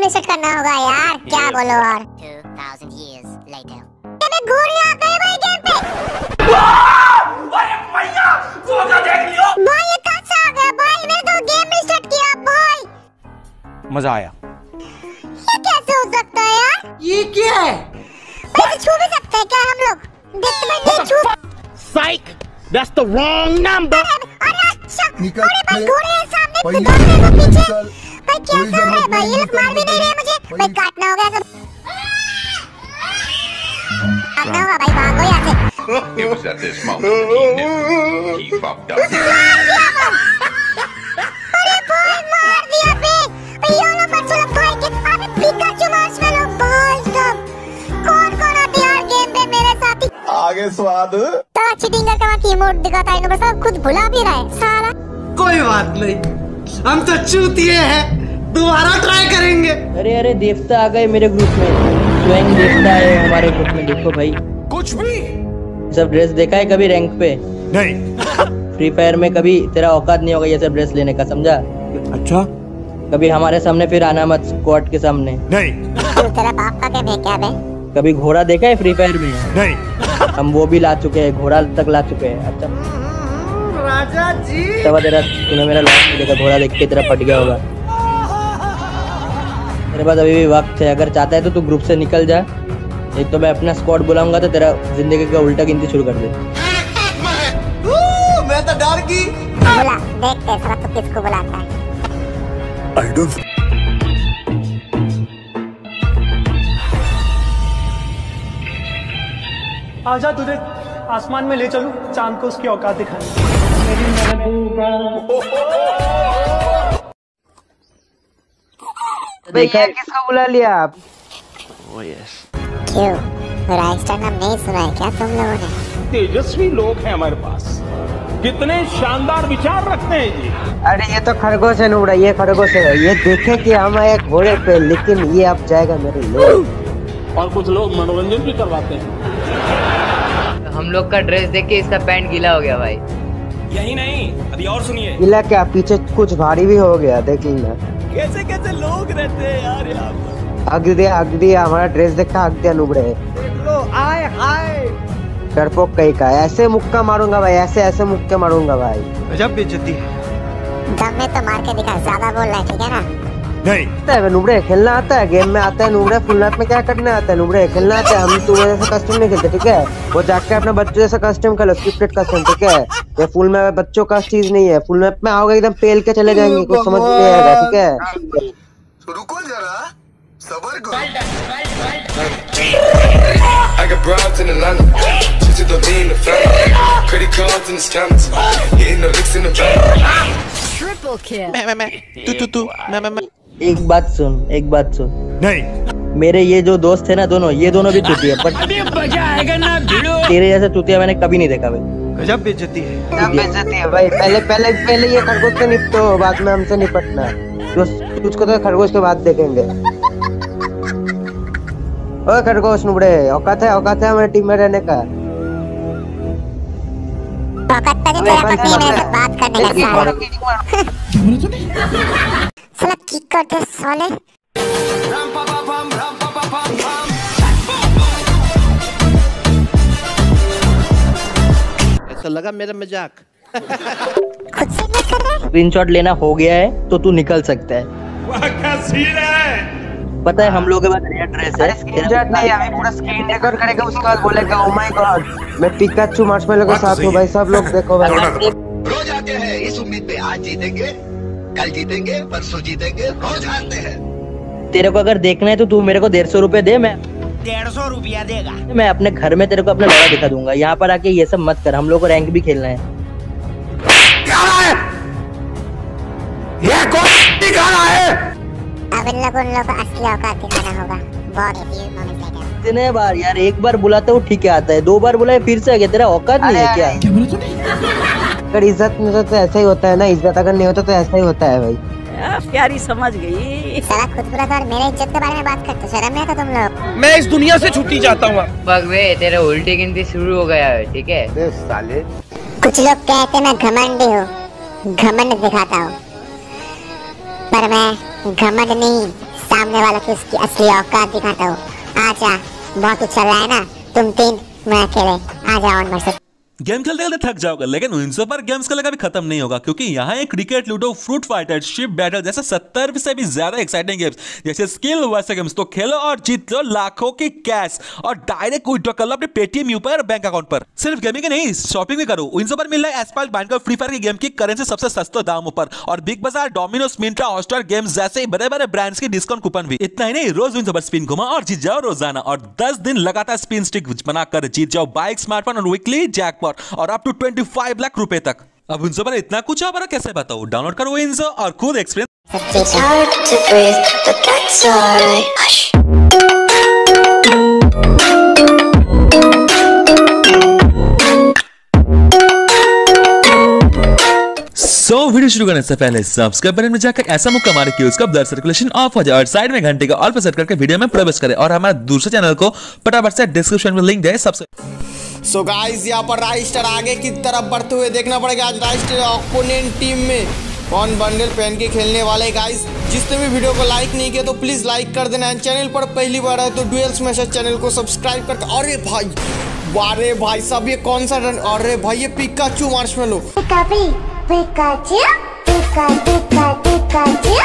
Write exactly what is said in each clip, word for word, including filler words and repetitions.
Reset करना होगा यार, क्या बोलो। और two thousand years later मैं घोड़े आ गए भाई गेम पे। अरे भैया सोचा देख लियो भाई ये कहाँ से आ गया भाई, मैंने तो गेम रिसेट किया भाई। मजा आया। ये कैसे हो सकता है यार, ये क्या है? भाई छू भी सकते हैं क्या हम लोग? देख तो मैं नहीं छू। Psych! That's the wrong number. अरे अच्छा, अरे भाई घोड़े हैं सामने, दुकान में वो पीछे। भाई क्या कर रहे हैं भाई, ये लोग मार भी नहीं रहे मुझे। भाई काटना होगा सब, काटना होगा भाई, भागो यहाँ से। It was at this moment that he knew he fucked up. अरे भाई मार दिया बे। भाई ये लोग बच्चे लोग भाई के अबे पिकाचू मार्शमैलो भाई सब। कौन कौन आते यार गेम पे मेरे साथी? आगे स्वाद तो चीटिंग करके वहाँ कीबोर्ड दिखाता है, इन्होंने सब खुद भुला भी रहा है साला। कोई बात नहीं, हम तो चूतिए हैं, दोबारा ट्राई करेंगे। अरे अरे देवता आ गए मेरे ग्रुप में, स्वयं देवता है हमारे ग्रुप में। देखो भाई कुछ भी सब ड्रेस देखा है कभी रैंक पे? नहीं। फ्री फायर में कभी तेरा औकात नहीं होगा ये सब ड्रेस लेने का, समझा? अच्छा कभी हमारे सामने फिर आना मत, स्क्वाड के सामने नहीं। तू तेरा बाप का क्या है क्या बे? कभी घोड़ा देखा है फ्री फायर में? नहीं। हम वो भी ला चुके हैं, घोड़ा तक ला चुके हैं। अच्छा राजा जी तब तेरा तूने मेरा लास्ट में देखा, घोड़ा देख के तेरा फट गया होगा। मेरे पास अभी भी वक्त है, अगर चाहता है तो तू ग्रुप से निकल जा, एक तो मैं अपना स्क्वाड बुलाऊंगा तो तेरा जिंदगी का उल्टा गिनती शुरू कर दे। मैं तो डर गई। बुला देखते हैं साला तू किसको बुलाता है। I don't... आजा तुझे आसमान में ले चलूं, चांद को उसकी औकात दिखाने। मेरी महबूबा देखा है किसको बुला लिया आप? क्यों राइस्टर नाम नहीं सुना है क्या तुम लोगों ने? तेजस्वी लोग हैं हमारे पास, कितने शानदार विचार रखते हैं जी। अरे ये तो खरगोश है नुबड़ा, ये खरगोश है। ये देखे कि हम आए घोड़े पे, लेकिन ये अब जाएगा मेरे लोग। और कुछ लोग मनोरंजन भी करवाते हैं। हम लोग का ड्रेस देख के इसका पैंट गीला हो गया भाई। यही नहीं, अभी और सुनिए। गिला क्या, पीछे कुछ भारी भी हो गया, देख लेना। कैसे कैसे लोग रहते हैं यार यहाँ पर। हक दिया हक दिया, हमारा ड्रेस देखा, हक दिया नुबड़े। देख लो, आए हाय डरपोक कहीं का, ऐसे मुक्का मारूंगा भाई, ऐसे ऐसे मुक्के मारूंगा भाई। गजब बेइज्जती है। दम में तो मार के दिखा, ज्यादा बोल रहा है ठीक है ना? नहीं। आता है नुबड़े, खेलना आता है, गेम में आता है नुबड़े, फुल मैप में क्या करना आता है नुबड़े, खेलना आता है। हम तू जैसा कस्टम नहीं खेलते ठीक है, वो जाके अपने बच्चों जैसा कस्टम खेलो, स्क्रिप्टेड कस्टम ठीक है। ये फुल मैप बच्चों का चीज नहीं है, फुल मैप में आओगे एकदम पेल के चले जाएंगे, कुछ समझ नहीं आएगा ठीक है। रुको जरा, सबर करो। I got broads in Atlanta, just to the lean the family, credit cards and the scammers, hitting the licks in the bank. triple kill मैं मैं मैं तू तू तू मैं मैं मैं एक बात सुन, एक बात सुन, नहीं। मेरे ये जो दोस्त है ना दोनों, ये दोनों भी चूतिया, बट मजा आएगा ना भिड़ो। तेरे जैसा चूतिया मैंने कभी नहीं देखा भाई। गजब बेइज्जती है। बेइज्जती है भाई, पहले पहले पहले ये खरगोश से निपटो, बाद में हमसे निपटना। तुझको तो खरगोश के बाद देखेंगे। ओए खरगोश नुबड़े, औकात है औकात है हमारे टीम में रहने का। औकात पे तेरा पत्नी मेरे से बात करने का साला। साला किक करते साले। ऐसा लगा मेरा मजाक। खुद से मत कर रहा है? स्क्रीनशॉट लेना हो गया है तो तू निकल सकता है। वाह क्या सीन है। पता है हम लोगों के पास नया ड्रेस है। स्क्रीनशॉट नहीं, अभी पूरा स्क्रीन रिकॉर्ड करेगा, उसके बाद बोलेगा ओ माय गॉड मैं पिकाचू मार्शमैलो के साथ हूं भाई। सब लोग देखो भाई। रोज आते हैं इस उम्मीद पे, आज जीतेंगे, कल जीतेंगे, परसों जीतेंगे, रोज आते हैं। तेरे को अगर देखना है तो तू मेरे को डेढ़ सौ रुपए दे, मैं डेढ़ सौ रुपया देगा। मैं अपने घर में तेरे को अपना लड़ा दिखा दूंगा। यहाँ पर आके ये सब मत कर, हम लोग को रैंक भी खेलना है। ये कौन दिखा रहा है? अब इन लोगों उन लोगों को असली औकात दिखाना होगा। बहुत few moments later. इतने बार यार, एक बार बुलाता हूँ ठीक है आता है, दो बार बुलाए फिर से आ गया। तेरा औकात नहीं है क्या? अगर इज्जत नहीं होता तो ऐसा ही होता है ना, इज्जत अगर नहीं होता तो ऐसा ही होता है भाई। प्यारी समझ गई। साला खुद बुरा था और मेरे इज्जत के बारे में बात करते, शर्म नहीं आता तुम लोग? मैं इस दुनिया से छुट्टी चाहता हूँ। भगवे तेरा उल्टी गिनती शुरू हो गया है ठीक है। साले कुछ लोग कहते मैं घमंडी हूँ, घमंड दिखाता हूँ, पर मैं घमंड नहीं सामने वालों की उसकी असली औकात दिखाता हूँ। आजा, बहुत कुछ चल रहा है ना, तुम तीन मैं अकेले, आजा ऑन वर्सेस। गेम खेलते खेलते थक जाओगे, लेकिन उन सब पर गेम्स खेलने का भी खत्म नहीं होगा, क्योंकि यहाँ एक cricket, ludo, fruit fighter, ship battle जैसे सत्तर से भी ज्यादा एक्साइटिंग गेम्स जैसे स्किल वैसे गेम्स तो खेलो और जीत लो लाखों की कैश और डायरेक्ट विड्रॉ कर लो अपने पेटीएम यूपी और बैंक अकाउंट पर। सिर्फ गेमिंग नहीं, शॉपिंग भी करो। इन सब पर मिल रहा है एस्पाइल, बाइंडर, फ्री फायर की गेम की करेंसी सबसे सस्ते दामों पर, और बिग बाजार, डोमिनोज, मिंत्रा, हॉटस्टार गेम्स जैसे बड़े बड़े ब्रांड्स की डिस्काउंट कूपन भी। इतना ही नहीं, रोज इन सब पर स्पिन घुमा और जीत जाओ रोजाना, और दस दिन लगातार स्पिन स्टिक बनाकर जीत जाओ बाइक, स्मार्टफोन और वीकली जैकपॉट और अप टू पच्चीस लाख रुपए तक। अब उन सब पर इतना कुछ आप कैसे बताओ? डाउनलोड करो इनसे और खुद एक्सपीरियंस। सो so, वीडियो शुरू करने से पहले सब्सक्राइब बटन में जाकर ऐसा मुक्का मारे कि उसका ब्लड सर्कुलेशन ऑफ हो जाए और साइड में घंटे का ऑल पर सेट करके वीडियो में प्रवेश करें, और हमारा दूसरे चैनल को फटाफट से डिस्क्रिप्शन में लिंक दे सबसे। सो so गाइस, यहाँ पर राइस्टर आगे की तरफ बढ़ते हुए देखना पड़ेगा आज राइस्टर ओपोनेंट टीम में कौन बंडल पहन के खेलने वाले। गाइस, जिसने भी वीडियो को लाइक नहीं किया तो प्लीज लाइक कर देना, चैनल पर पहली बार है तो डुएल स्मैशर चैनल को सब्सक्राइब करके। अरे भाई, वारे भाई साहब, ये कौन सा रन? अरे भाई, ये Pikachu Marshmallow. Pikachu Pikachu Pikachu Pikachu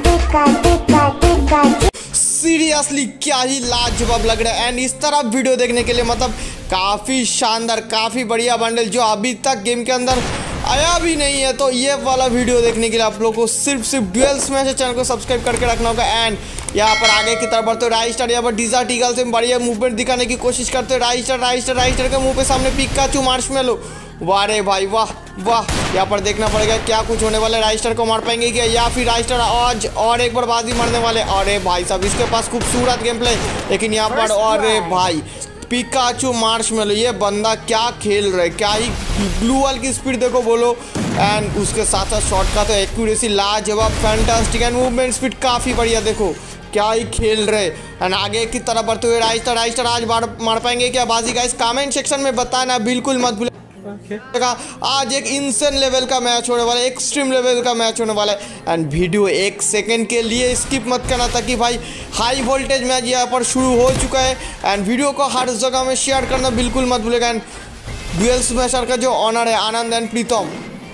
Pikachu Pikachu. Seriously क्या ही लाजवाब लग रहा है। एंड इस तरह वीडियो देखने के लिए मतलब काफी शानदार, काफी बढ़िया बंडल जो अभी तक गेम के अंदर आया भी नहीं है, तो ये वाला वीडियो देखने के लिए आप लोगों को सिर्फ सिर्फ डुएल स्मैशर चैनल को सब्सक्राइब करके रखना होगा। एंड यहाँ पर आगे की तरफ बढ़ते राइस्टर यहाँ पर डिजार्ट ईगल से बढ़िया मूवमेंट दिखाने की कोशिश करते राइस्टर राइस्टर राइस्टर के मुंह पे सामने पिकाचू मार्शमेलो। वाह रे भाई, वाह वाह। यहाँ पर देखना पड़ेगा क्या कुछ होने वाले, राइस्टर को मार पाएंगे क्या, या फिर राइस्टर आज और एक बार बाजी मारने वाले। अरे भाई साहब, इसके पास खूबसूरत गेम प्ले, लेकिन यहाँ पर अरे भाई पिकाचू मार्शमेलो, ये बंदा क्या खेल रहा है, क्या ही ब्लू वाल की स्पीड देखो बोलो, एंड उसके साथ साथ शॉट का तो एक्यूरेसी लाजवाब, फैंटास्टिक, एंड मूवमेंट स्पीड काफ़ी बढ़िया, देखो क्या ही खेल रहे। एंड आगे की तरफ बढ़ते हुए राइस्टर राइस्टर आज मार मार पाएंगे क्या बाजी? गाइस कमेंट सेक्शन में बताना बिल्कुल मत भूलें। Okay. आज एक इंसेंट लेवल का मैच होने वाला है, एक्सट्रीम लेवल का मैच होने वाला है। एंड वीडियो एक सेकंड के लिए स्किप मत करना, ताकि भाई हाई वोल्टेज मैच यहाँ पर शुरू हो चुका है। एंड वीडियो को हर जगह में शेयर करना बिल्कुल मत भूलेगा। एंड डुएल स्मैशर का जो ऑनर है आनंद एंड प्रीतम,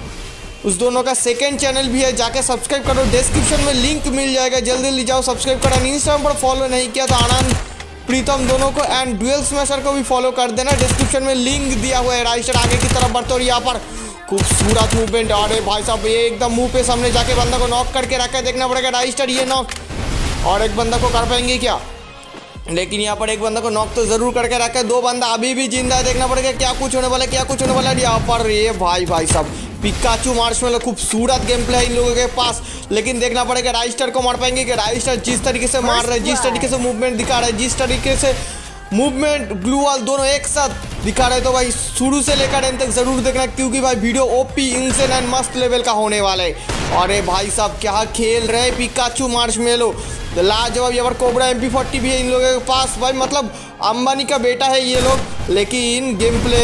उस दोनों का सेकंड चैनल भी है, जाके सब्सक्राइब करो, डिस्क्रिप्शन में लिंक मिल जाएगा, जल्दी जल्दी जाओ सब्सक्राइब करो। इंस्टाग्राम पर फॉलो नहीं किया तो आनंद प्रीतम दोनों को एंड डुएल स्मैशर को भी फॉलो कर देना, डिस्क्रिप्शन में लिंक दिया हुआ है। राइस्टर आगे की तरफ बढ़ते और यहाँ पर खूबसूरत मूवमेंट। अरे भाई साहब, ये एकदम मुंह पे सामने जाके बंदा को नॉक करके रखा है, देखना पड़ेगा राइस्टर ये नॉक और एक बंदा को कर पाएंगे क्या, लेकिन यहाँ पर एक बंदा को नॉक तो जरूर करके रखा है, दो बंदा अभी भी जिंदा है, देखना पड़ेगा क्या कुछ होने वाला है, क्या कुछ होने वाला है। यहाँ पर ये भाई भाई साहब पिकाचू मार्शमेलो, खूबसूरत गेम प्ले है इन लोगों के पास, लेकिन देखना पड़ेगा राइस्टर को मार पाएंगे कि राइस्टर जिस तरीके से मार रहे हैं, जिस तरीके से मूवमेंट दिखा रहे हैं, जिस तरीके से मूवमेंट ग्लू वाल दोनों एक साथ दिखा रहे, तो भाई शुरू से लेकर एंड तक जरूर देखना, क्योंकि भाई वीडियो ओपी इंसेंट एंड मस्त लेवल का होने वाला है। अरे भाई साहब क्या खेल रहे हैं पिकाचू मार्शमेलो, लाजवाब। यहाँ पर कोबरा एम पी फोर्टी भी है इन लोगों के पास, भाई मतलब अंबानी का बेटा है ये लोग, लेकिन गेम प्ले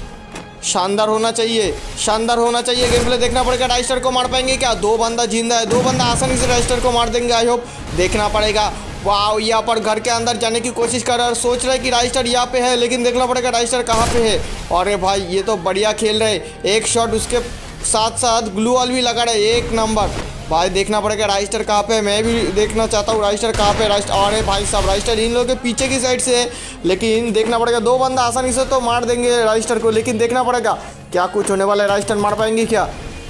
शानदार होना चाहिए, शानदार होना चाहिए गेम प्ले। देखना पड़ेगा राइस्टर को मार पाएंगे क्या, दो बंदा जिंदा है, दो बंदा आसानी से राइस्टर को मार देंगे आई होप, देखना पड़ेगा। वाह, यहाँ पर घर के अंदर जाने की कोशिश कर रहा है और सोच रहा है कि राइस्टर यहाँ पे है, लेकिन देखना पड़ेगा राइस्टर कहाँ पे है। अरे भाई ये तो बढ़िया खेल रहे, एक शॉट उसके साथ साथ ग्लू वाल भी लगा रहे, एक नंबर। भाई देखना पड़ेगा राइस्टर कहाँ पे है, मैं भी देखना चाहता हूँ राइस्टर कहाँ पे। राइस्टर, अरे भाई साहब राइस्टर इन लोगों के पीछे की साइड से है, लेकिन देखना पड़ेगा, दो बंदा आसानी से तो मार देंगे राइस्टर को, लेकिन देखना पड़ेगा क्या कुछ होने वाला है, राइस्टर मार पाएंगे क्या।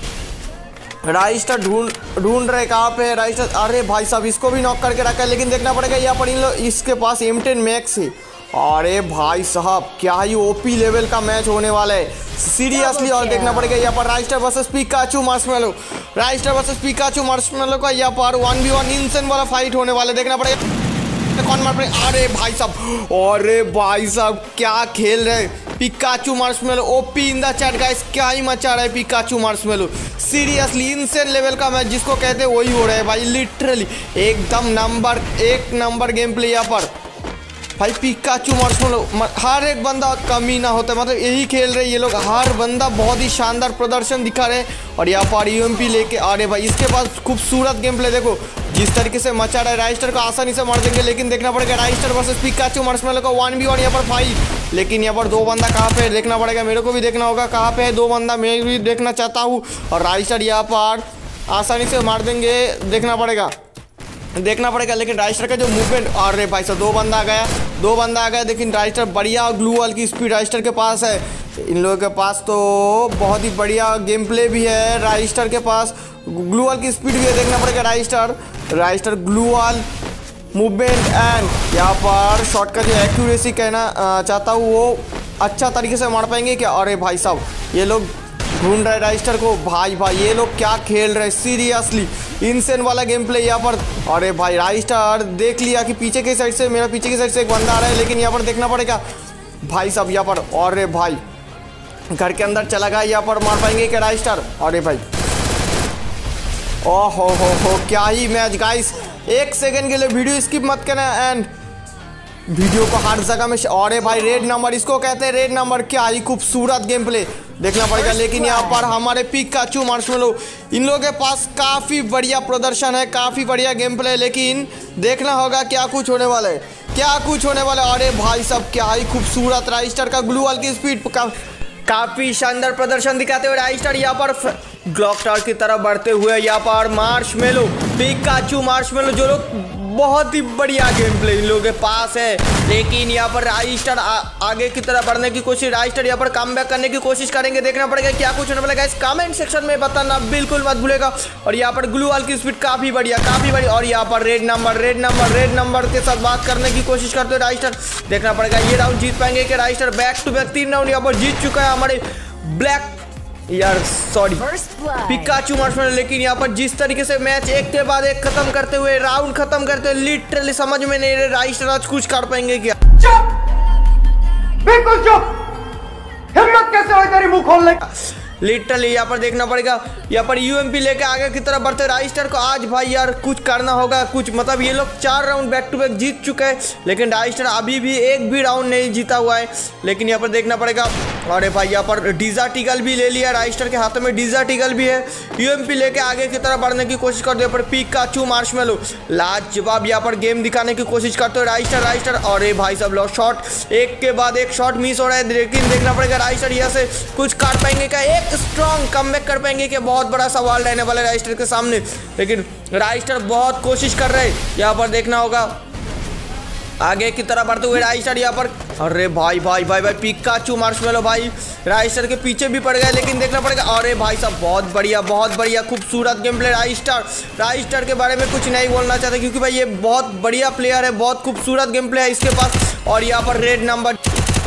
राइस्टर ढूंढ ढूंढ रहे कहाँ पे है राइस्टर। अरे भाई साहब इसको भी नॉक करके रखा है, लेकिन देखना पड़ेगा यहाँ पर इन लोग इसके पास एम टेन मैक्स है। अरे भाई साहब क्या ही ओपी लेवल का मैच होने वाला है सीरियसली। और देखना पड़ेगा यहाँ पर Raistar versus Pikachu Marshmallow, Raistar versus Pikachu Marshmallow का यहाँ पर वन बी वन इंसेंट वाला फाइट होने वाला है, देखना पड़ेगा कौन मार पड़े। अरे भाई साहब, अरे भाई साहब क्या खेल रहे Pikachu Marshmallow, OP in the chat guys, क्या ही मचा रहा है Pikachu Marshmallow, seriously insane level का मैच जिसको कहते हैं वही हो रहा है भाई, लिटरली एकदम नंबर एक नंबर गेम प्ले यहाँ पर। भाई पिकाचू मार्शमेलो हर एक बंदा कमी ना होता है, मतलब यही खेल रहे ये लोग, हर बंदा बहुत ही शानदार प्रदर्शन दिखा रहे। और यहाँ पर यूएमपी लेके आ रहे भाई, इसके पास खूबसूरत गेम प्ले देखो जिस तरीके से मचा रहा है। राइस्टर को आसानी से मार देंगे, लेकिन देखना पड़ेगा राइस्टर वर्सेस पिकाचू मार्शमेलो का वन वी वन यहाँ पर फाइट। लेकिन यहाँ पर दो बंदा कहाँ पे देखना पड़ेगा, मेरे को भी देखना होगा कहाँ पे है दो बंदा, मैं भी देखना चाहता हूँ। और राइस्टर यहाँ पर आसानी से मार देंगे, देखना पड़ेगा देखना पड़ेगा लेकिन राइस्टर का जो मूवमेंट, अरे भाई साहब दो बंदा आ गया दो बंदा आ गया लेकिन राइस्टर बढ़िया ग्लू वॉल की स्पीड राइस्टर के पास है। इन लोगों के पास तो बहुत ही बढ़िया गेम प्ले भी है, राइस्टर के पास ग्लू वॉल की स्पीड भी है। देखना पड़ेगा Raistar Raistar gloo wall movement and यहाँ पर शॉट का जो एक्यूरेसी कहना चाहता हूँ वो अच्छा तरीके से मार पाएंगे क्या। अरे भाई साहब ये लोग ढूंढ रहे राइस्टर को, भाई भाई ये लोग क्या खेल रहे हैं सीरियसली, इनसेन वाला गेम प्ले यहाँ पर। अरे भाई राइस्टर देख लिया कि पीछे की साइड से, मेरा पीछे की साइड से एक बंदा आ रहा है, लेकिन यहाँ पर देखना पड़ेगा भाई साहब यहाँ पर। अरे भाई घर के अंदर चला गया, यहाँ पर मार पाएंगे क्या राइस्टर। अरे भाई ओह हो हो हो क्या ही मैच गाइस, एक सेकंड के लिए वीडियो स्किप मत करना एंड वीडियो को हर जगह में। अरे भाई रेड नंबर इसको कहते हैं, रेड नंबर, क्या ही खूबसूरत गेम प्ले देखना पड़ेगा। लेकिन यहाँ पर हमारे पिकाचू मार्शमेलो इन लोगों के पास काफ़ी बढ़िया प्रदर्शन है, काफ़ी बढ़िया गेम प्ले, लेकिन देखना होगा क्या कुछ होने वाला है क्या कुछ होने वाला है। अरे भाई साहब क्या ही खूबसूरत राइस्टर का ग्लू वॉल की स्पीड, का, काफ़ी शानदार प्रदर्शन दिखाते हुए राइस्टर यहाँ पर ग्लॉक टावर की तरफ बढ़ते हुए। यहाँ पर मार्शमेलो पिकाचू मार्शमेलो जो लोग बहुत ही बढ़िया गेम प्ले इन लोगों के पास है, लेकिन यहाँ पर राइस्टर आगे की तरफ बढ़ने की कोशिश, राइस्टर यहाँ पर कमबैक करने की कोशिश करेंगे। देखना पड़ेगा क्या कुछ होने वाला है, इस कमेंट सेक्शन में बताना बिल्कुल मत भूलेगा। और यहाँ पर ग्लू वॉल की स्पीड काफी बढ़िया काफी बढ़िया। और यहाँ पर red number red number red number के साथ बात करने की कोशिश करते हैं राइस्टर। देखना पड़ेगा ये राउंड जीत पाएंगे कि राइस्टर। बैक टू बैक तीन राउंड यहाँ पर जीत चुका है हमारे ब्लैक यार सॉरी पिकाचू मार्शमेलो। लेकिन यहाँ पर जिस तरीके से मैच एक के बाद एक खत्म करते हुए राउंड खत्म करते हुए लिटरली समझ में नहीं रहे राइस्टर आज कुछ कर पाएंगे क्या। चुप बिल्कुल चुप, हिम्मत कैसे हो तेरी मुंह खोलने का। लिटरली यहाँ पर देखना पड़ेगा, यहाँ पर यूएमपी लेके आगे की तरफ बढ़ते राइस्टर को आज भाई यार कुछ करना होगा कुछ, मतलब ये लोग चार राउंड बैक टू बैक जीत चुके हैं लेकिन राइस्टर अभी भी एक भी राउंड नहीं जीता हुआ है। लेकिन यहाँ पर देखना पड़ेगा, अरे भाई यहाँ पर डिजर्ट ईगल भी ले लिया राइस्टर के हाथों में, डिजर्ट ईगल भी है। यूएमपी लेके आगे की तरफ बढ़ने की कोशिश करते हुए पिकाचू मार्शमेलो लाजवाब यहाँ पर गेम दिखाने की कोशिश करते हुए राइस्टर राइस्टर अरे भाई सब लोग शॉट एक के बाद एक शॉट मिस हो रहा है। लेकिन देखना पड़ेगा राइस्टर यहाँ से कुछ काट पाएंगे क्या, एक स्ट्रॉन्ग कमबैक कर पाएंगे कि बहुत बड़ा सवाल रहने वाला है राइस्टर के सामने। लेकिन राइस्टर बहुत कोशिश कर रहे हैं, यहाँ पर देखना होगा आगे की तरफ बढ़ते हुए राइस्टर यहाँ पर। अरे भाई भाई भाई भाई पिकाचू मार्शमेलो भाई राइस्टर के पीछे भी पड़ गए, लेकिन देखना पड़ेगा। अरे भाई साहब बहुत बढ़िया बहुत बढ़िया खूबसूरत गेम प्ले राइस्टर। राइस्टर के बारे में कुछ नहीं बोलना चाहते क्योंकि भाई ये बहुत बढ़िया प्लेयर है, बहुत खूबसूरत गेम प्ले है इसके पास। और यहाँ पर रेड नंबर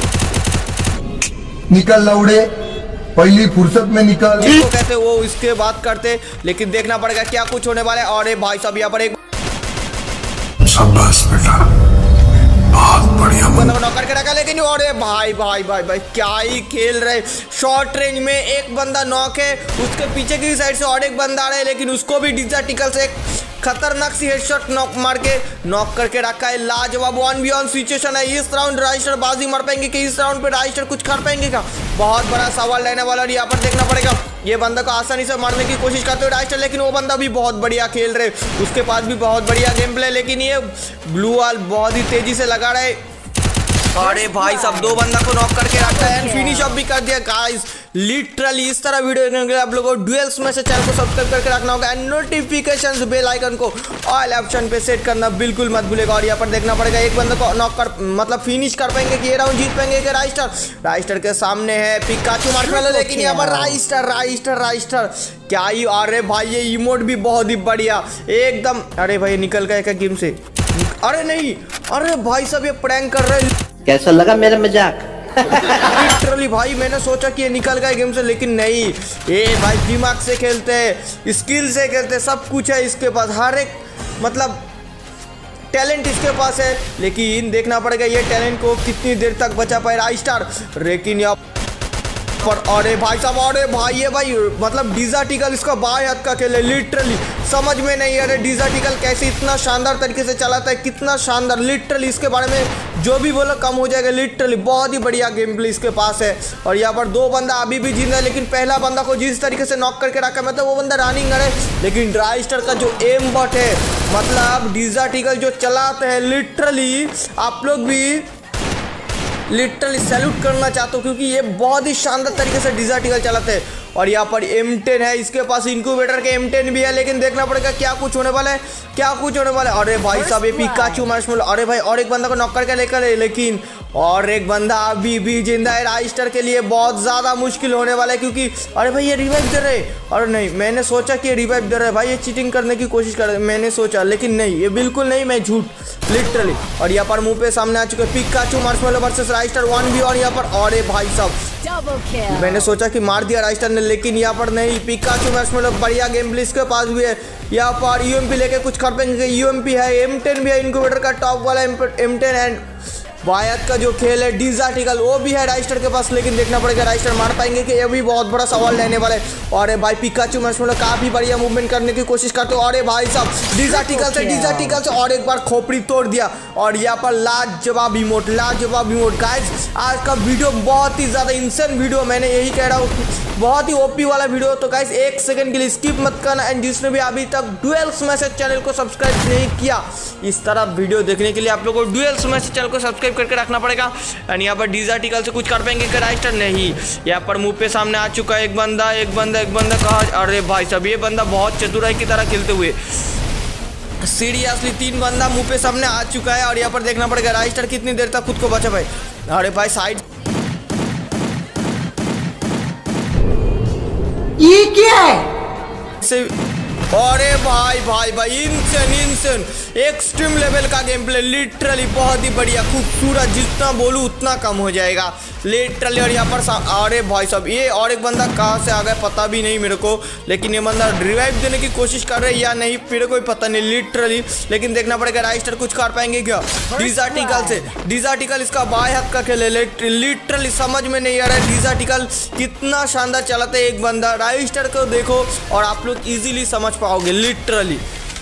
निकल लौड़े पहली फुर्सत में निकल जिसको कहते वो इसके बात करते। लेकिन देखना पड़ेगा क्या कुछ होने वाला है। और भाई साहब यहाँ पर एक शाबाश बेटा बहुत बढ़िया बंदा करके रखा, लेकिन अरे भाई भाई भाई भाई क्या ही खेल रहे। शॉर्ट रेंज में एक बंदा नॉक है, उसके पीछे की साइड से और एक बंदा आ रहा है, लेकिन उसको भी डिजर्ट ईगल से एक खतरनाक सी हेडशॉट नॉक मार के नॉक करके रखा है। लाजवाब वन बी वन सिचुएशन है। इस राउंड राइस्टर बाजी मार पाएंगे कि इस राउंड पे राइस्टर कुछ कर पाएंगे क्या, बहुत बड़ा सवाल रहने वाला। और यहाँ पर देखना पड़ेगा ये बंदा को आसानी से मारने की कोशिश करते हुए राइस्टर, लेकिन वो बंदा भी बहुत बढ़िया खेल रहे, उसके पास भी बहुत बढ़िया गेम प्ले। लेकिन ये ब्लू वॉल बहुत ही तेजी से लगा रहे। अरे भाई सब दो बंदा को नॉक करके रखा है एंड फिनिश ऑफ भी कर दिया गाइस। लिटरली इस तरह वीडियो देखने के लिए आप लोगों को डुएल्स में से चैनल को सब्सक्राइब करके रखना होगा एंड नोटिफिकेशंस बेल आइकन को ऑल ऑप्शन पे सेट करना बिल्कुल मत भूलेगा। और यहाँ पर देखना पड़ेगा एक बंदे को नॉक कर मतलब फिनिश कर पाएंगे कि ये राउंड जीत पाएंगे कि राइस्टर। राइस्टर के सामने है पिकाचू मार्शमेलो, लेकिन यहाँ पर राइस्टर राइस्टर राइस्टर क्या ही। अरे भाई ये इमोट भी बहुत ही बढ़िया एकदम। अरे भाई निकल गए क्या गेम से, अरे नहीं, अरे भाई सब ये प्रैंक कर रहे हैं। कैसा लगा मेरा मजाक? लिटरली भाई मैंने सोचा कि ये निकल गए गेम से, लेकिन नहीं, ये भाई दिमाग से खेलते हैं, स्किल से खेलते हैं, सब कुछ है इसके पास, हर एक मतलब टैलेंट इसके पास है। लेकिन देखना पड़ेगा ये टैलेंट को कितनी देर तक बचा पाए राइस्टर। लेकिन यहाँ पर अरे भाई साहब, अरे भाई ये भाई मतलब डिजार्टिकल इसका बाएं हाथ का खेल है लिटरली, समझ में नहीं आ रहा डिजार्टिकल कैसे इतना शानदार तरीके से चलाता है, कितना शानदार लिटरली, इसके बारे में जो भी बोलो कम हो जाएगा लिटरली, बहुत ही बढ़िया गेम प्ले इसके पास है। और यहाँ पर दो बंदा अभी भी जिंदा है, लेकिन पहला बंदा को जिस तरीके से नॉक करके रखा मतलब वो बंदा रनिंग करे, लेकिन ड्राइस्टर का जो एम बट है मतलब डिजार्टिकल जो चलाते हैं लिटरली, आप लोग भी लिटरली सैल्यूट करना चाहता हूँ, क्योंकि ये बहुत ही शानदार तरीके से डिजार्टिकल चलाते हैं। और यहाँ पर एम टेन है, इसके पास इंक्यूबेटर के एम टेन भी है, लेकिन देखना पड़ेगा क्या कुछ होने वाला है, क्या कुछ होने वाला है। अरे भाई साहब ये पिकाचू मार्शमेलो, अरे भाई और एक बंदा को नॉक करके लेकर है, लेकिन और एक बंदा अभी भी जिंदा है। राइस्टर के लिए बहुत ज़्यादा मुश्किल होने वाला है, क्योंकि अरे भाई ये रिवाइव दे रहे, और नहीं मैंने सोचा कि ये रिवाइव दे रहे भाई, ये चीटिंग करने की कोशिश कर रहे मैंने सोचा, लेकिन नहीं, ये बिल्कुल नहीं, मैं झूठ लिटरली। और यहाँ पर मुंह पे सामने आ चुके Pikachu marshmallow versus Raistar one v one यहाँ पर। अरे भाई साहब मैंने सोचा कि मार दिया राइस्टर ने, लेकिन यहाँ पर नहीं, पिकाचू मार्शमेलो बढ़िया गेम प्ले इसके पास भी है। यहाँ पर यूएमपी लेके कुछ कर पाएंगे, यूएमपी है, एम टेन भी है, इंक्यूबेटर का टॉप वाला एम टेन एंड वायत का जो खेल है डिजार्टिकल वो भी है राइस्टर के पास, लेकिन देखना पड़ेगा राइस्टर मार पाएंगे कि ये भी बहुत बड़ा सवाल रहने वाला है। और भाई पिकाचू मार्शमेलो काफी बढ़िया मूवमेंट करने की कोशिश करते हो। अरे भाई साहब डिजार्टिकल से डिजार्टिकल से और एक बार खोपड़ी तोड़ दिया। और यहाँ पर लाजवाब इमोट, लाजवाब इमोट गाइस, आज का वीडियो बहुत ही ज्यादा इंसेंट वीडियो, मैंने यही कह रहा हूँ, बहुत ही ओपी वाला वीडियो। तो गाइस एक सेकंड के लिए स्किप मत करना, एंड जिसने भी अभी तक डुएल स्मैश चैनल को सब्सक्राइब नहीं किया, इस तरह वीडियो देखने के लिए आप लोगों को डुएल स्मैश चैनल को सब्सक्राइब करके रखना पड़ेगा। एंड यहाँ पर डिजार्टिकल से कुछ कर पाएंगे कि राइस्टर नहीं। यहाँ पर मुंह पे सामने आ चुका है एक बंदा, एक बंदा एक बंदा कहा, अरे भाई साहब ये बंदा बहुत चतुराई की तरह खेलते हुए सीरियसली तीन बंदा मुंह पे सामने आ चुका है। और यहाँ पर देखना पड़ेगा राइस्टर कितनी देर तक खुद को बचा भाई। अरे भाई साइड ये क्या है से, अरे भाई भाई भाई इंसेन इंसेन एक्सट्रीम लेवल का गेम प्ले लिटरली, बहुत ही बढ़िया खूबसूरत, जितना बोलूँ उतना कम हो जाएगा लिटरली। और यहाँ पर अरे भाई साहब ये और एक बंदा कहाँ से आ गया पता भी नहीं मेरे को, लेकिन ये बंदा रिवाइव देने की कोशिश कर रहे हैं या नहीं मेरे को पता नहीं लिटरली, लेकिन देखना पड़ेगा राइस्टर कुछ कर पाएंगे क्या डिजार्टिकल से। डिजार्टिकल इसका बाएं हाथ का खेल है लिटरली, समझ में नहीं आ रहा है डिजार्टिकल कितना शानदार चलाते एक बंदा। राइस्टर को देखो और आप लोग इजीली समझ पाओगे लिटरली।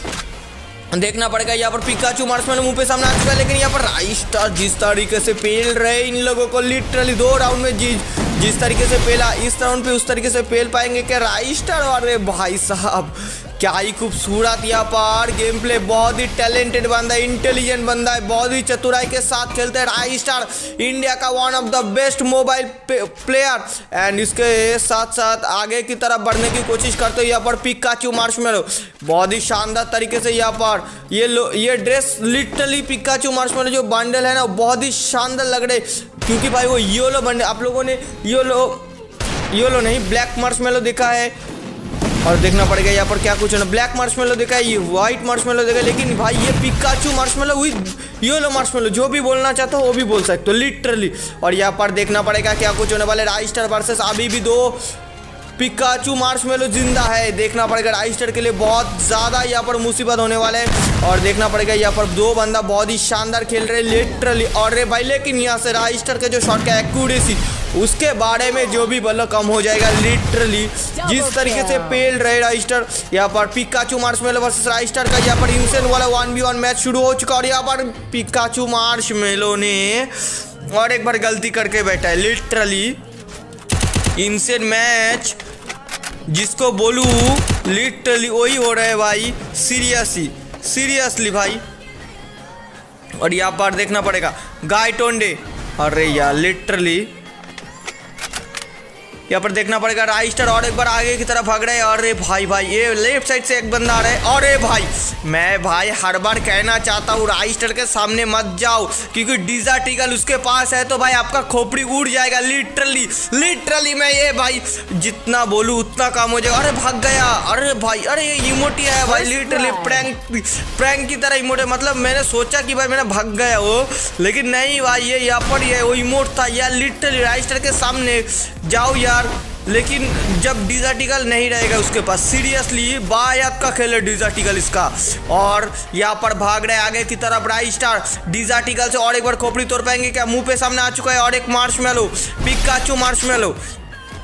देखना पड़ेगा यहाँ पर पिकाचू मार्शमेलो मुंह पे सामने आ चुका है, लेकिन यहाँ पर राइस्टर जिस तरीके से पेल रहे इन लोगों को लिटरली दो राउंड में जी जिस तरीके से पेला, इस राउंड पे उस तरीके से पेल पाएंगे क्या राइस्टर। अरे भाई साहब क्या ही खूबसूरत यहाँ पर गेम प्ले, बहुत ही टैलेंटेड बंदा है, इंटेलिजेंट बंदा है, बहुत ही चतुराई के साथ खेलते हैं राइस्टर, इंडिया का one of the best mobile player. And इसके साथ साथ आगे की तरफ बढ़ने की कोशिश करते हैं यहाँ पर पिकाचू मार्शमेलो, बहुत ही शानदार तरीके से यहाँ पर ये लो ये ड्रेस लिटरली पिकाचू मार्शमेलो जो बंडल है ना बहुत ही शानदार लग रहे, क्योंकि भाई वो येलो बंडल, आप लोगों ने येलो येलो नहीं ब्लैक मार्शमेलो देखा है, और देखना पड़ेगा यहाँ पर क्या कुछ है ना, ब्लैक मार्शमेलो देखा है, ये व्हाइट मार्शमेलो देखा है, लेकिन भाई ये Pikachu Marshmello with yellow Marshmello, जो भी बोलना चाहता हो वो भी बोल सकते हो लिटरली। और यहाँ पर देखना पड़ेगा क्या कुछ होने वाले, राइस्टर वर्सेस अभी भी दो पिकाचू मार्शमेलो जिंदा है। देखना पड़ेगा राइस्टर के लिए बहुत ज़्यादा यहाँ पर मुसीबत होने वाला है। और देखना पड़ेगा यहाँ पर दो बंदा बहुत ही शानदार खेल रहे हैं लिटरली। और रे भाई लेकिन यहाँ से राइस्टर के जो शॉट का एक्यूरेसी उसके बारे में जो भी बोलो कम हो जाएगा लिटरली, जिस तरीके से पेल रहे राइस्टर। यहाँ पर पिकाचू मार्शमेलो वर्सेस राइस्टर का यहाँ पर इंसेन वाला वन बी वन मैच शुरू हो चुका, और यहाँ पर पिकाचू मार्शमेलो ने और एक बार गलती करके बैठा है लिटरली। इंसेन मैच जिसको बोलूँ लिटरली वही हो रहा है भाई, सीरियसली सीरियसली भाई। और यहाँ पर देखना पड़ेगा गाय टोंडे, अरे यार लिटरली यहाँ पर देखना पड़ेगा राइस्टर और एक बार आगे की तरफ भाग रहे हैं। अरे भाई भाई ये लेफ्ट साइड से एक बंदा आ रहा है। अरे भाई मैं भाई हर बार कहना चाहता हूँ राइस्टर के सामने मत जाओ, क्योंकि डिजार्टिकल उसके पास है तो भाई आपका खोपड़ी उड़ जाएगा लिटरली लिटरली। मैं ये भाई जितना बोलूँ उतना काम हो जाएगा। अरे भाग गया, अरे भाई अरे ये इमोट ही है भाई लिटरली, प्रैंक प्रैंक की तरह इमोट है। मतलब मैंने सोचा कि भाई मैंने भाग गया वो, लेकिन नहीं भाई ये यहाँ पर ये वो इमोट था यार लिटरली। राइस्टर के सामने जाओ यार, लेकिन जब डिजार्टिकल नहीं रहेगा उसके पास, सीरियसली बायात का खेल है डिजार्टिकल इसका। और यहाँ पर भाग रहे आगे की तरफ राइस्टर डिजार्टिकल से और एक बार खोपड़ी तोड़ पाएंगे क्या? मुंह पे सामने आ चुका है और एक मार्शमेलो पिकाचू मार्शमेलो।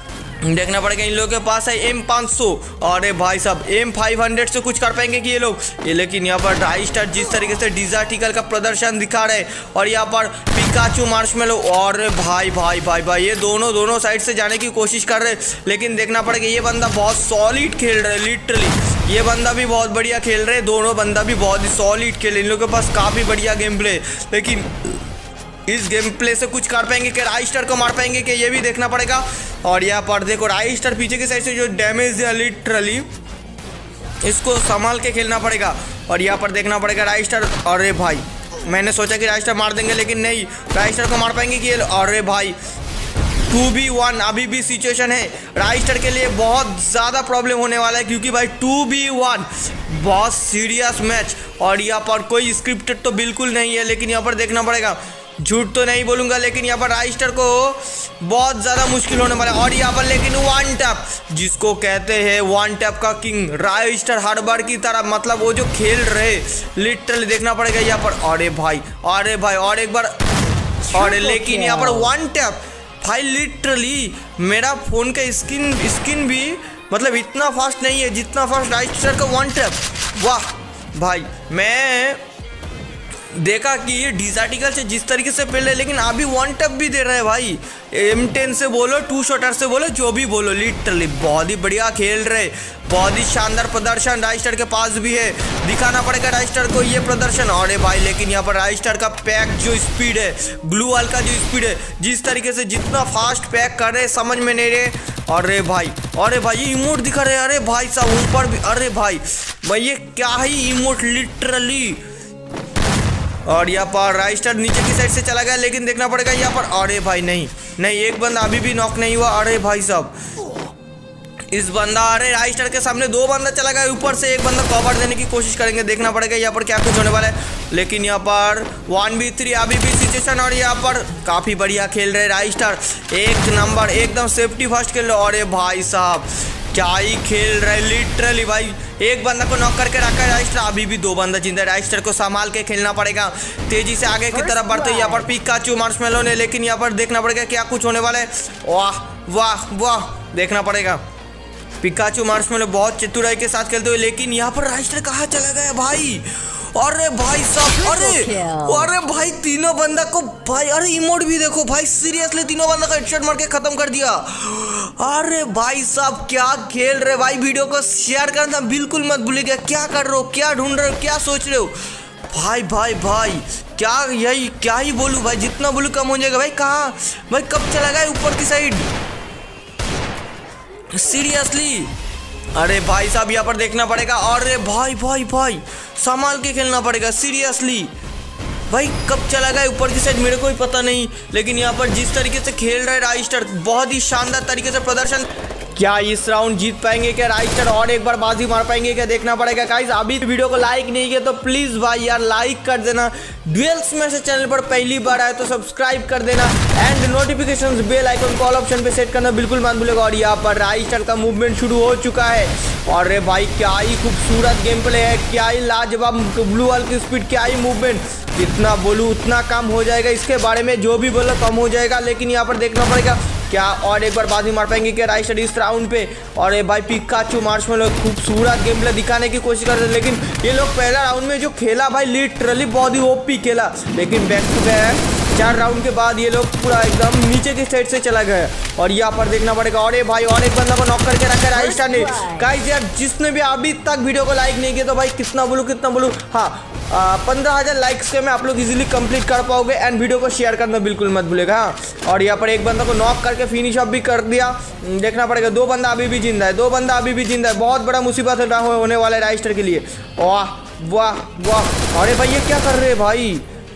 देखना पड़ेगा इन लोगों के पास है एम पाँच सौ। अरे भाई साहब एम फाइव हंड्रेड से कुछ कर पाएंगे कि ये लोग ये, लेकिन यहाँ पर ढाई स्टार जिस तरीके से डिज़र्टिकल का प्रदर्शन दिखा रहे और यहाँ पर पिकाचू मार्शमेलो। और भाई भाई भाई भाई ये दोनों दोनों साइड से जाने की कोशिश कर रहे, लेकिन देखना पड़ेगा ये बंदा बहुत सॉलिड खेल रहा है। लिटरली ये बंदा भी बहुत बढ़िया खेल रहे, दोनों बंदा भी बहुत ही सॉलिड खेल रहे। इन लोगों के पास काफ़ी बढ़िया गेम प्ले, लेकिन इस गेम प्ले से कुछ कर पाएंगे कि राइस्टर को मार पाएंगे कि ये भी देखना पड़ेगा। और यहाँ पर देखो राइस्टर पीछे की साइड से जो डैमेज है लिटरली इसको संभाल के खेलना पड़ेगा। और यहाँ पर देखना पड़ेगा राइस्टर। अरे भाई मैंने सोचा कि राइस्टर मार देंगे, लेकिन नहीं, राइस्टर को मार पाएंगे कि ये। अरे भाई टू बी वन अभी भी सिचुएशन है राइस्टर के लिए, बहुत ज़्यादा प्रॉब्लम होने वाला है क्योंकि भाई टू बी वन बहुत सीरियस मैच। और यहाँ पर कोई स्क्रिप्टेड तो बिल्कुल नहीं है, लेकिन यहाँ पर देखना पड़ेगा, झूठ तो नहीं बोलूंगा, लेकिन यहाँ पर राइस्टर को बहुत ज़्यादा मुश्किल होने वाला है। और यहाँ पर लेकिन वन टैप जिसको कहते हैं वन टैप का किंग राइस्टर हर बार की तरह, मतलब वो जो खेल रहे लिटरली देखना पड़ेगा यहाँ पर। अरे भाई अरे भाई और एक बार और लेकिन यहाँ पर वन टैप भाई लिटरली मेरा फ़ोन का स्किन स्किन भी मतलब इतना फास्ट नहीं है जितना फास्ट राइस्टर का वन टैप। वाह भाई मैं देखा कि ये डिज़र्टिकल से जिस तरीके से पहले, लेकिन अभी वन टैप भी दे रहे हैं भाई। एम टेन से बोलो, टू शॉटर से बोलो, जो भी बोलो, लिटरली बहुत ही बढ़िया खेल रहे, बहुत ही शानदार प्रदर्शन राइस्टर के पास भी है। दिखाना पड़ेगा राइस्टर को ये प्रदर्शन। अरे भाई लेकिन यहाँ पर राइस्टर का पैक जो स्पीड है, ग्लू वाल का जो स्पीड है, जिस तरीके से जितना फास्ट पैक कर रहे समझ में नहीं रहे। अरे भाई अरे भाई ये इमोट दिखा रहे, अरे भाई साहब ऊपर भी, अरे भाई भाई ये क्या ही इमोट लिटरली। और यहाँ पर राइस्टर नीचे की साइड से चला गया, लेकिन देखना पड़ेगा यहाँ पर। अरे भाई नहीं नहीं एक बंदा अभी भी नॉक नहीं हुआ। अरे भाई साहब इस बंदा, अरे राइस्टर के सामने दो बंदा चला गया, ऊपर से एक बंदा कवर देने की कोशिश करेंगे। देखना पड़ेगा यहाँ पर क्या कुछ होने वाला है, लेकिन यहाँ पर वन बी थ्री अभी भी सिचुएशन। और यहाँ पर काफ़ी बढ़िया खेल रहे राइस्टर, एक नंबर एकदम सेफ्टी फर्स्ट खेल रहे। अरे भाई साहब क्या ही खेल रहे लिटरली भाई, एक बंदा को नॉक करके रखा है राइस्टर, अभी भी दो बंदा जिंदा है। राइस्टर को संभाल के खेलना पड़ेगा, तेजी से आगे की तरफ बढ़ते यहाँ पर पिकाचू मार्शमेलो ने, लेकिन यहाँ पर देखना पड़ेगा क्या कुछ होने वाला है। वाह वाह वाह देखना पड़ेगा, पिकाचू मार्शमेलो बहुत चतुराई के साथ खेलते हुए, लेकिन यहाँ पर राइस्टर कहाँ चला गया भाई। अरे भाई साहब अरे अरे भाई तीनों बंदा को भाई, अरे इमोट भी देखो भाई, सीरियसली तीनों बंदा का हेडशॉट मार के खत्म कर दिया। अरे भाई साहब क्या खेल रहे भाई, वीडियो को शेयर करना बिल्कुल मत भूलिएगा। क्या कर रहे हो, क्या ढूंढ रहे हो, क्या सोच रहे हो भाई भाई भाई, क्या यही क्या ही बोलूँ भाई, जितना बोलूँ कम हो जाएगा भाई। कहाँ भाई कब चला गया ऊपर की साइड सीरियसली। अरे भाई साहब यहाँ पर देखना पड़ेगा। अरे भाई भाई भाई संभाल के खेलना पड़ेगा सीरियसली भाई, कब चला गया ऊपर की साइड मेरे को भी पता नहीं, लेकिन यहाँ पर जिस तरीके से खेल रहे राइस्टर, बहुत ही शानदार तरीके से प्रदर्शन। क्या इस राउंड जीत पाएंगे क्या राइस्टर, और एक बार बाजी मार पाएंगे क्या, देखना पड़ेगा गाइस। अभी वीडियो को लाइक नहीं किया तो प्लीज भाई यार लाइक कर देना, ड्यूल्स में से चैनल पर पहली बार आए तो सब्सक्राइब कर देना, and notifications bell icon call option पे सेट करना बिल्कुल मत भूलेगा। और यहाँ पर राइस्टर का मूवमेंट शुरू हो चुका है। अरे भाई क्या ही खूबसूरत गेम प्ले है, क्या ही लाजवाब ब्लू वाल की स्पीड, क्या ही मूवमेंट, जितना बोलूँ उतना कम हो जाएगा, इसके बारे में जो भी बोलो कम हो जाएगा। लेकिन यहाँ पर देखना पड़ेगा क्या और एक बार बाजी मार पाएंगे क्या राइस्टर इस राउंड पे। और ये भाई पिकाचू मार्शमेलो खूबसूरत गेम प्ले दिखाने की कोशिश कर रहे हैं, लेकिन ये लोग पहला राउंड में जो खेला भाई लिटरली बहुत ही ओपी खेला, लेकिन बैक टू बैक चार राउंड के बाद ये लोग पूरा एकदम नीचे की साइड से चला गया। और यहाँ पर देखना पड़ेगा, और भाई और एक बंदा को नॉक करके रखा है राइस्टर ने। गाइस यार जिसने भी अभी तक वीडियो को लाइक नहीं किया तो भाई कितना बोलूँ कितना बोलूँ, हाँ पंद्रह हज़ार लाइक्स के में आप लोग इजीली कंप्लीट कर पाओगे, एंड वीडियो को शेयर करना बिल्कुल मत भूलेगा। हाँ और यहाँ पर एक बंदा को नॉक करके फिनिश अप भी कर दिया। देखना पड़ेगा दो बंदा अभी भी जिंदा है, दो बंदा अभी भी जिंदा है, बहुत बड़ा मुसीबत होने वाला है राइस्टर के लिए। वाह वाह वाह, अरे भाई ये क्या कर रहे हैं भाई,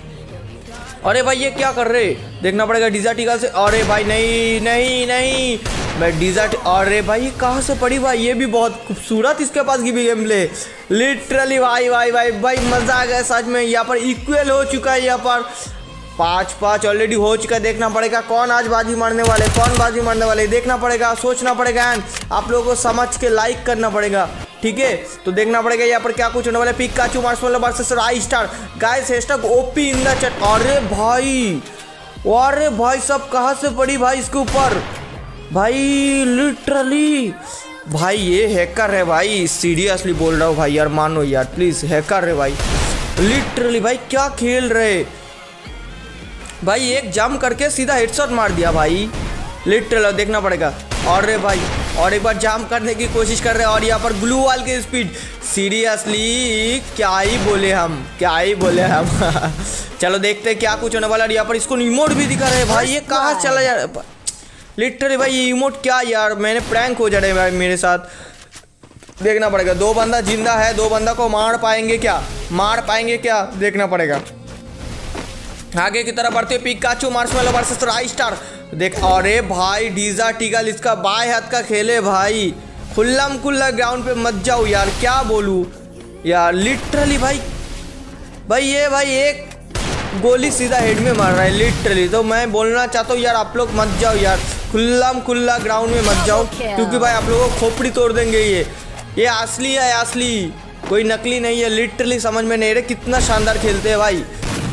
अरे भाई ये क्या कर रहे, देखना पड़ेगा डिज़र्टिकल से। अरे भाई नहीं नहीं नहीं मैं डिज़र्ट, अरे भाई कहाँ से पड़ी भाई, ये भी बहुत खूबसूरत इसके पास की भी गेम प्ले लिटरली भाई भाई भाई भाई मज़ा आ गया सच में। यहाँ पर इक्वल हो चुका है, यहाँ पर पाँच पाँच ऑलरेडी हो चुका है। देखना पड़ेगा कौन आज बाजी मारने वाले, कौन बाजी मारने वाले, देखना पड़ेगा, सोचना पड़ेगा, एंड आप लोगों को समझ के लाइक करना पड़ेगा, ठीक है। तो देखना पड़ेगा यहाँ पर क्या कुछ होने वाला है। Pikachu marshmallow versus Raistar, guys hashtag OP in the chat. अरे भाई अरे भाई सब कहाँ से पड़ी भाई इसके ऊपर, भाई लिटरली भाई ये हैकर है भाई, सीरियसली बोल रहा हूँ भाई यार, मानो यार प्लीज, हैकर है भाई लिटरली भाई। क्या खेल रहे भाई, एक जंप करके सीधा हेडशॉट मार दिया भाई लिटरली, देखना पड़ेगा। और रे भाई और एक बार जंप करने की कोशिश कर रहे हैं और यहाँ पर ग्लू वॉल की स्पीड, सीरियसली क्या ही बोले हम, क्या ही बोले हम चलो देखते हैं क्या कुछ होने वाला है। यहाँ पर इसको इमोट भी दिखा रहे हैं भाई, ये कहाँ चला यार लिटरली भाई, ये इमोट क्या यार, मैंने प्रैंक हो जा रहे भाई मेरे साथ, देखना पड़ेगा। दो बंदा जिंदा है, दो बंदा को मार पाएंगे क्या, मार पाएंगे क्या, देखना पड़ेगा। आगे की तरफ बढ़ते पिकाचू मार्शमेलो वर्सेस राइस्टार, देख। अरे भाई डीजा टीगल इसका बाएं हाथ का खेले भाई, खुल्लम खुल्ला ग्राउंड पे मत जाओ यार, क्या बोलूं यार लिटरली भाई। भाई ये भाई एक गोली सीधा हेड में मार रहा है लिटरली, तो मैं बोलना चाहता हूँ यार आप लोग मत जाओ यार, खुल्लम खुल्ला ग्राउंड में मत जाओ, क्योंकि भाई आप लोगों को खोपड़ी तोड़ देंगे। ये ये असली है, असली, कोई नकली नहीं है लिटरली, समझ में नहीं रहे कितना शानदार खेलते हैं भाई।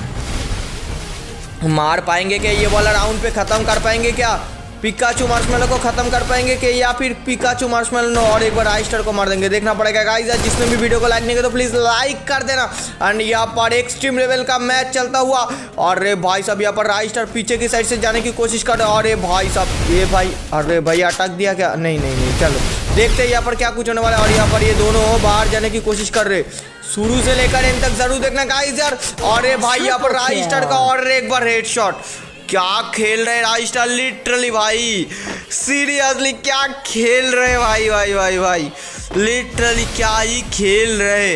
मार पाएंगे क्या ये वाला राउंड पे, खत्म कर पाएंगे क्या पिकाचू मार्शमेलो को, खत्म कर पाएंगे कि, या फिर पिकाचू मार्शमेलो और एक बार राइस्टर को मार देंगे, देखना पड़ेगा गाइस। जिसने भी वीडियो को लाइक नहीं किया तो प्लीज लाइक कर देना। एंड यहाँ पर एक्सट्रीम लेवल का मैच चलता हुआ, अरे भाई साहब यहाँ पर राइस्टर पीछे की साइड से जाने की कोशिश कर रहे, अरे भाई साहब ये भाई, अरे भाई अटक दिया क्या, नहीं नहीं नहीं, चलो देखते हैं यहाँ पर क्या कुछ होने वाला है। और यहाँ पर ये दोनों बाहर जाने की कोशिश कर रहे, शुरू से लेकर एंड तक जरूर देखना गाइस यार। अरे भाई यहाँ पर राइस्टर का और एक बार हेडशॉट, क्या खेल रहे राइस्टर लिटरली भाई, सीरियसली क्या खेल रहे भाई भाई भाई भाई लिटरली क्या ही खेल रहे,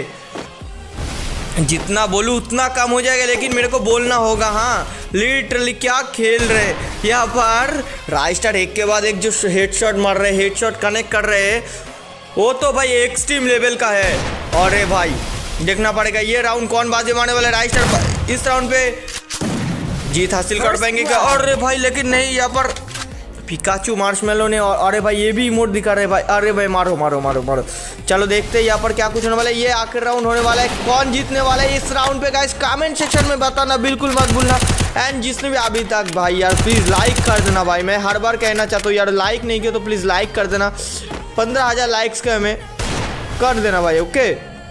जितना बोलूँ उतना कम हो जाएगा, लेकिन मेरे को बोलना होगा। हाँ लिटरली क्या खेल रहे, यहाँ पर राइस्टर एक के बाद एक जो हेडशॉट मार रहे, हेडशॉट कनेक्ट कर रहे हैं, वो तो भाई एक्सट्रीम लेवल का है। अरे भाई देखना पड़ेगा ये राउंड कौन बाजी मारने वाला है, राइस्टर इस राउंड पे जीत हासिल कर पाएंगे क्या, अरे भाई लेकिन नहीं, यहाँ पर पिकाचू मार्शमेलो ने, अरे भाई ये भी इमोट दिखा रहे भाई, अरे भाई मारो मारो मारो मारो। चलो देखते हैं यहाँ पर क्या कुछ होने वाला है, ये आखिर राउंड होने वाला है, कौन जीतने वाला है इस राउंड पे गाइस, कमेंट सेक्शन में बताना बिल्कुल मत भूलना। एंड जिसने भी अभी तक भाई यार प्लीज़ लाइक कर देना भाई, मैं हर बार कहना चाहता हूँ यार, लाइक नहीं किया तो प्लीज़ लाइक कर देना, पंद्रह हज़ार लाइक्स के हमें कर देना भाई, ओके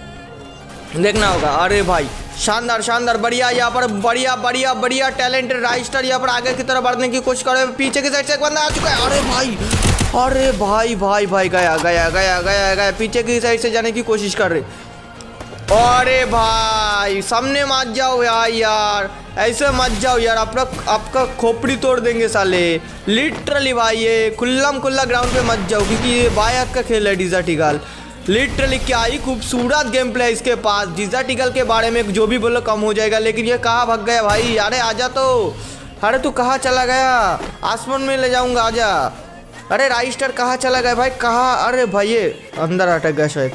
देखना होगा। अरे भाई शानदार शानदार बढ़िया, यहाँ पर बढ़िया बढ़िया बढ़िया टैलेंटेड राइस्टर यहाँ पर आगे की तरफ बढ़ने की कोशिश कर रहे, पीछे की साइड से एक बंदा आ चुका है, अरे भाई अरे भाई भाई भाई गया गया गया गया गया पीछे की साइड से जाने की कोशिश कर रहे, अरे भाई सामने मत जाओ यार यार ऐसे मत जाओ यार, आपका आपका खोपड़ी तोड़ देंगे साले लिटरली भाई, ये खुल्लम खुल्ला ग्राउंड पे मत जाओ, क्योंकि ये बाएं हाथ का खेल है डीजा टीगल, लिटरली क्या ही खूबसूरत गेम प्ले इसके पास। डीजा टीगल के बारे में जो भी बोलो कम हो जाएगा, लेकिन ये कहाँ भाग गया भाई, अरे आजा तो, अरे तू कहाँ चला गया, आसमान में ले जाऊंगा आजा, अरे राइस्टर कहाँ चला गया भाई, कहाँ, अरे भाई ये अंदर अटक गया शायद,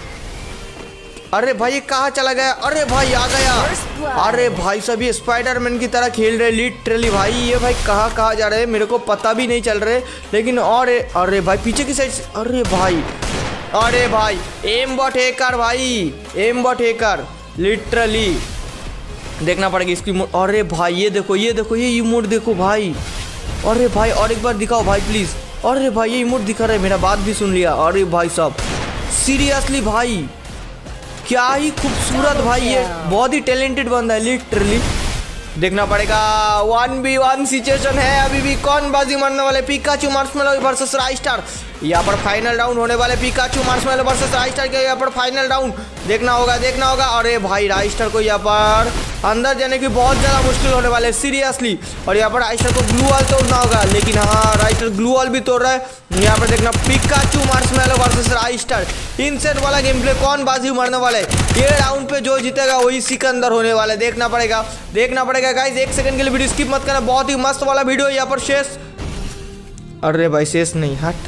अरे भाई ये कहाँ चला गया, अरे भाई आ गया, अरे भाई सभी स्पाइडरमैन की तरह खेल रहे लिटरली भाई, ये भाई कहाँ कहाँ जा रहे हैं मेरे को पता भी नहीं चल रहे, लेकिन और अरे भाई पीछे की साइड से, अरे भाई अरे भाई एम बॉट हैकर भाई, एम बॉट हैकर लिटरली देखना पड़ेगा इसकी, अरे भाई ये देखो ये देखो ये इमोट देखो भाई, अरे भाई और एक बार दिखाओ भाई प्लीज़, अरे भाई ये इमोट दिखा रहे, मेरा बात भी सुन लिया, अरे भाई साहब सीरियसली भाई क्या ही खूबसूरत भाई, ये बहुत ही टैलेंटेड बंदा है लिटरली, देखना पड़ेगा। वन बी वन सिचुएशन है अभी भी, कौन बाजी मारने वाले, पिकाचू मार्शमेलो वर्सेस राइस्टर, यहाँ पर फाइनल राउंड होने वाले, पिकाचू मार्शमेलो वर्सेस राइस्टर के यहाँ पर फाइनल राउंड देखना होगा देखना होगा। अरे भाई राइस्टर को यहाँ पर अंदर जाने की बहुत ज़्यादा मुश्किल होने वाले सीरियसली, और यहाँ पर राइस्टर को ग्लू वॉल तोड़ना होगा, लेकिन हाँ राइस्टर ग्लू वॉल भी तोड़ रहा है। यहाँ पर देखना Pikachu marshmallow versus Raistar, insane वाला गेम प्ले, कौन बाजी मारने वाले, ये राउंड पे जो जीतेगा वही सिकंदर होने वाला है, देखना पड़ेगा देखना पड़ेगा गाइस, एक सेकंड के लिए वीडियो स्किप मत करना, बहुत ही मस्त वाला वीडियो यहाँ पर शेष, अरे भाई शेष नहीं हट,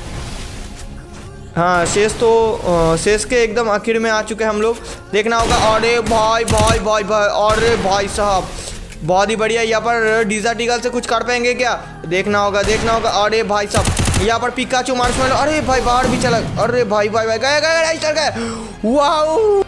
हाँ शेष तो शेष के एकदम आखिर में आ चुके हैं हम लोग, देखना होगा। अरे भाई भाई भाई भाई अरे भाई साहब बहुत ही बढ़िया, यहाँ पर डीजा टीगल से कुछ कर पाएंगे क्या, देखना होगा देखना होगा। अरे भाई साहब यहाँ पर पिकाचू मार्शमेलो, अरे भाई बाहर भी चला, अरे भाई भाई भाई गया गया राइस्टर गया, वाओ